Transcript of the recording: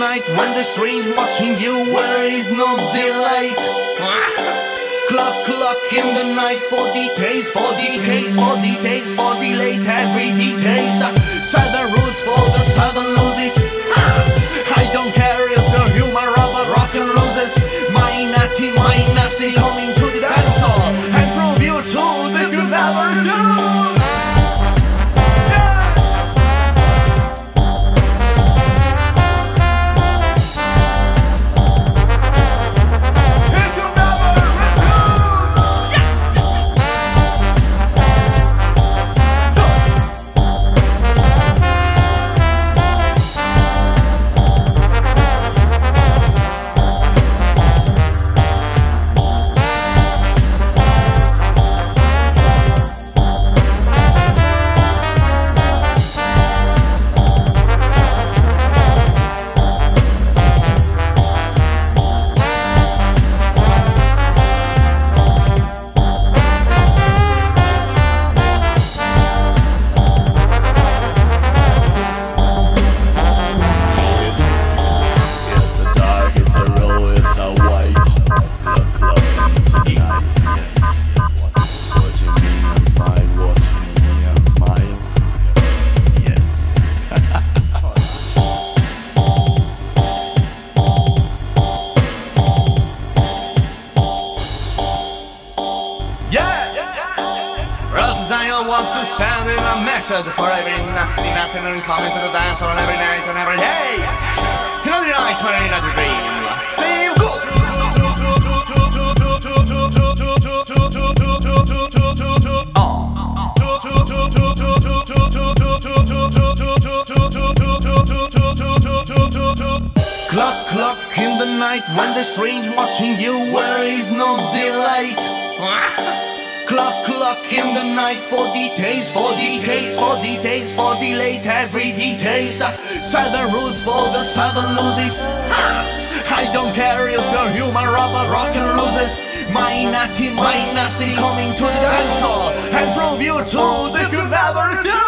night when the strange watching you where is no delight. Clock in the night for details, for details, for details, for delay every details. Southern roots for the southern loses. I don't care if the humor of a rock and loses. My Natty, my nasty coming to the dance hall and prove your tools if you never do. For every nasty nothing and coming to the dance on every night and every day. Another night when another dream. See you. Clock in the night when the strange watching you where is no delight. Clock in the night for details, for details, for details, for delay every details. Southern roots for the southern loses. I don't care if your humor of a rock and loses. My Natty, my nasty coming to the dance hall and prove your tools if you never do.